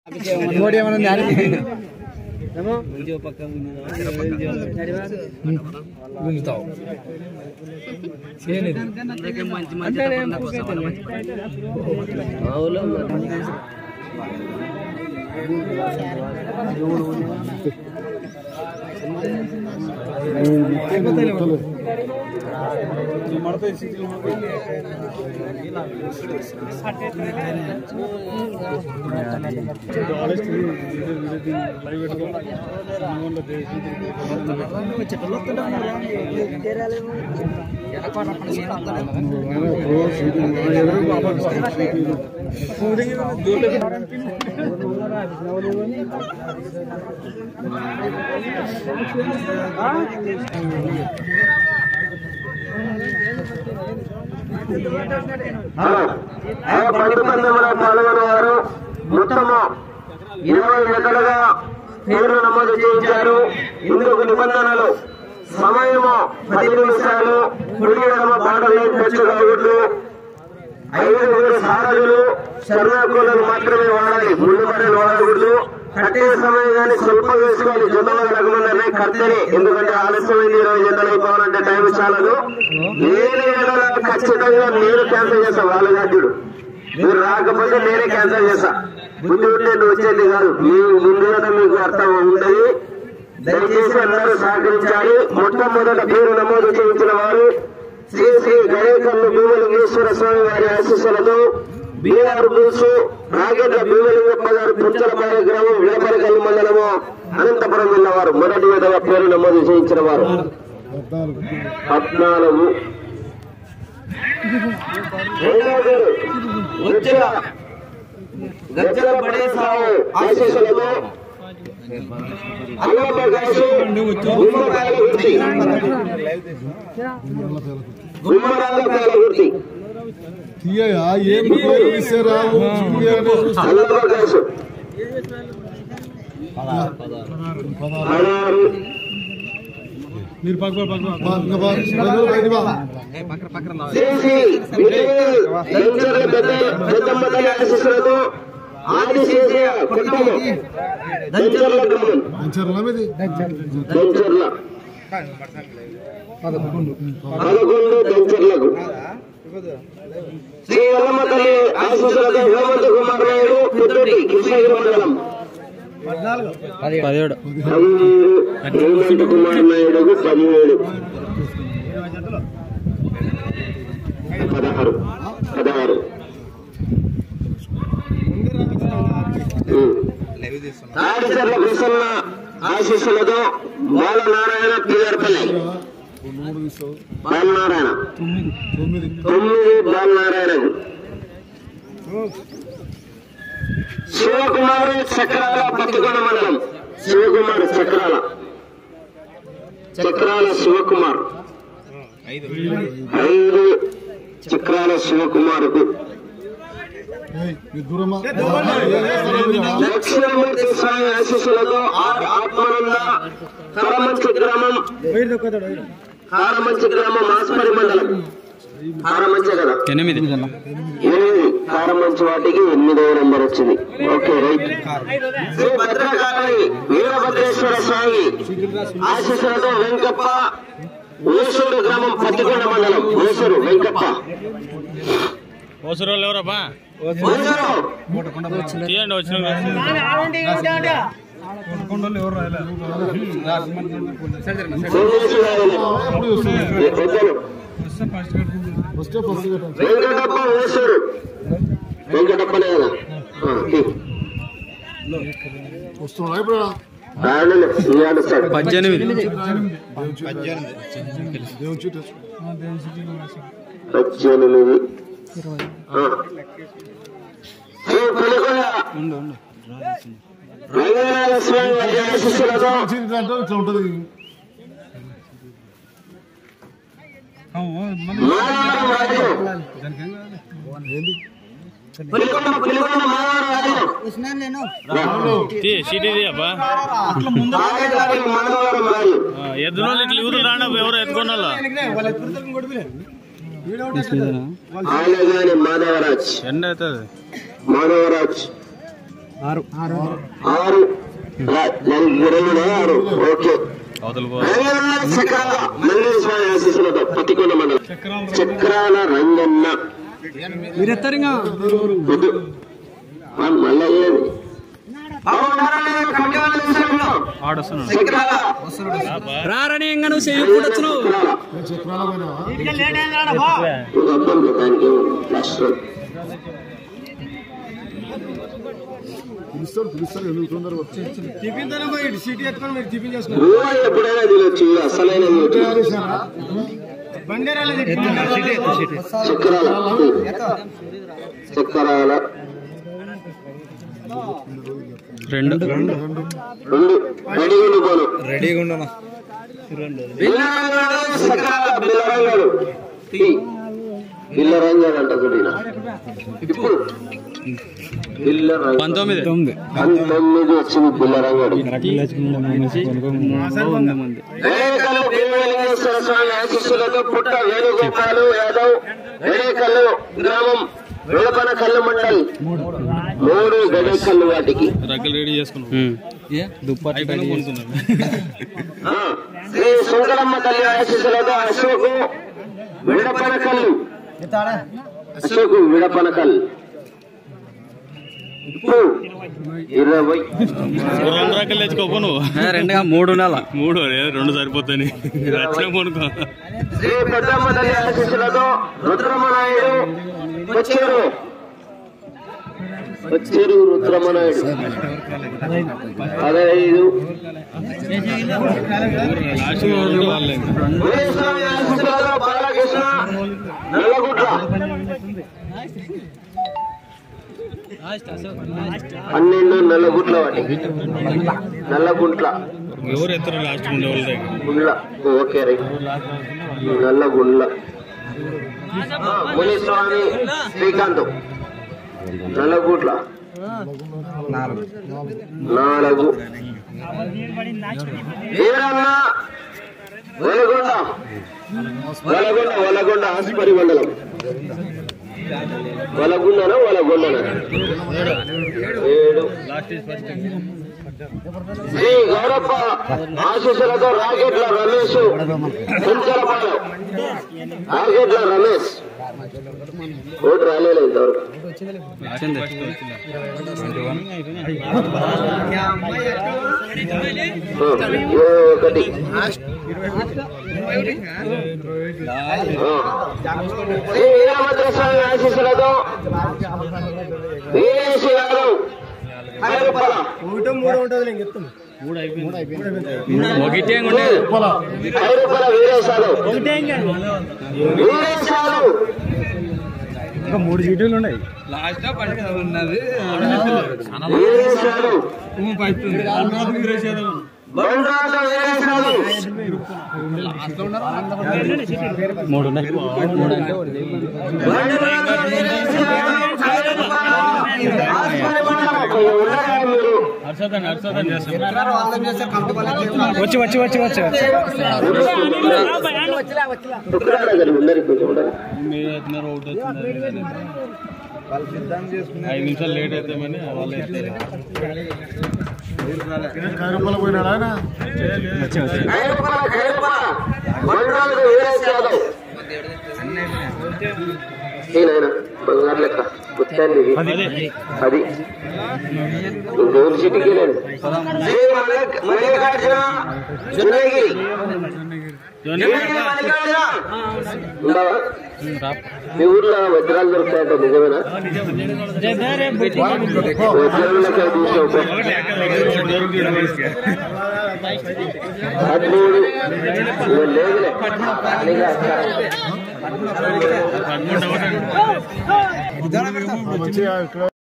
పాల్గొనేవారు మొత్తము 20 జతలుగా పేర్లు నమోదు చేయించారు. ఇందుకు నిబంధనలు సమయము 10 నిమిషాలు, కుడియడమ బాటలు పెంచుకోవద్దు, 5 సారథులు సర్వకులను మాత్రమే వాడాలి, ముందు బట్టలు వాడకూడదు, కట్టే సమయం కానీ స్వల్పం వేసుకొని జతలు రకమన్నారే కర్తని, ఎందుకంటే ఆలస్యమైంది 20 జతలు అయిపోవాలంటే టైం చాలదు. ఖచ్చితంగా నేను క్యాన్సిల్ చేస్తా, వాళ్ళ జాతీయుడు మీరు రాకపోతే నేనే క్యాన్సిల్ చేస్తా. ముందు ఉంటే నువ్వు వచ్చేది కాదు, మీరు ముందుగా మీకు అర్థం ఉండదు. దయచేసి అందరూ సహకరించాలి. మొట్టమొదట పేరు నమోదు చేయించిన వారు శ్రీ శ్రీ గణేకల్లు భీమలింగేశ్వర స్వామి వారి ఆశీస్సులతో బీఆర్ బుల్సు రాగేట్ల భీమలింగప్ప గారు పుచ్చలపాలెం గ్రామం వేపరకల్లు మండలము అనంతపురం జిల్లా వారు మొదటి విధంగా పేరు నమోదు చేయించిన వారు 14. గజ్జల బడే సాగు ఆశీస్సులతో గుమ్మరాలూర్తి ఆశీస్సులతో ఆదిశేషయ్య కుటుంబం దంచర్ల గ్రామం 11 దంచర్లకు శ్రీ అల్లమ్మ తల్లి ఆశీస్సులతో హేమంత్ కుమార్ నాయుడు పుత్తూరి కృష్ణగిరి మండలం 17 హేమంత్ కుమార్ నాయుడుకు 17 16 తాడిచర్ల కృష్ణ ఆశీస్సులతో బాలనారాయణ పిల్లర్పల్లి బాలనారాయణ 9 బాలనారాయణకు శివకుమార్ చక్రాల పత్తికొండ మండలం శివకుమార్ చక్రాల శివకుమార్ 5 చక్రాల శివకుమార్కు లక్ష్మీమూర్తి స్వామి ఆశీస్సులతో ఆత్మానంద కారమంచి గ్రామం మాస్పరి మండలం కారమంచి కదా 8 కారమంచి వాటికి 8వ నంబర్ వచ్చింది. Okay right. శ్రీ భద్రకాళి వీరభద్రేశ్వర స్వామి ఆశీస్సులతో వెంకప్ప ఊసూరు గ్రామం పత్తికొండ మండలం ఊసూరు వెంకప్ప ఎవరబ్బా తీయండి వచ్చిన వెంకటప్ప ఊసూరు వెంకటప్పనే కదా వస్తున్నా ఇప్పుడు 18 ఉంటుంది. ఎద్దునోళ్ళు ఇట్లా ఊరు రాండి ఎవరు ఎత్తుకున్నా మాధవరాజ్ 6 ఓకే చక్రాల మల్లెల స్వామి ఆశీస్సులతో పతికొండ మండలం చక్రాల రంగన్న మల్లయ్య ఎప్పుడైనా తినొచ్చు అసలైన చక్రాల రెండు రెడీగా బిల్లరంగాడు అంట చూడ ఇప్పుడు 19 వచ్చింది బిల్లరంగాడు ఆశీస్సులతో పుట్ట వేణుగోపాలు యాదవ్ వేరేకల్లు గ్రామం వేళపనకల్లు మండల్ 3 గడేకల్లు వాటికి రెడీ చేసుకున్నాం శ్రీ సుందరమ్మ తల్లి ఆశీస్సులతో అశోకు విడపనకల్లు ఇప్పుడు 20 రకాలు తెచ్చుకోపో నువ్వు 2 సరిపోతాయి శ్రీ పెద్దమ్మ తల్లి ఆశీస్సులతో రుద్రమనాయుడు వచ్చేరు రుద్రమనాయుడు 15 బాలకృష్ణ నల్లగుట్ల 12 నల్లగుట్ల వాటి నల్లగుంట్ల ఎవరు ఎత్తరు last Gundla okay right Nallagundla Muniswamy Srikanth Nallagutla 4 Veeranna Valagonda Aspari మండలం వలగొండనా 7 శ్రీ గౌరప్ప ఆశీస్సులతో రాకెట్ల రమేష్ కుంచలపాలెం రాకెట్ల రమేష్ ఓటు రాలేదు ఇంతవరకు ఒకటి శ్రీ వీరభద్రస్వామి ఆశీస్సులతో వీరేశ్ యాదవ్ హైరుపల వీరేశ్ యాదవ్ ఇంకా 3 సీట్లు ఉన్నాయి లాస్ట్ ఉన్నది వచ్చి 5 నిమిషాలు లేట్ అవుతామని బంగారు లెక్క అది దేవుని సిటీకి మల్లికార్జున జునగిరి మీ ఊర్లో వజ్రాలు దొరుకుతాయంట నిజమేనా? వజ్రాలకే తీసుకో లేదులే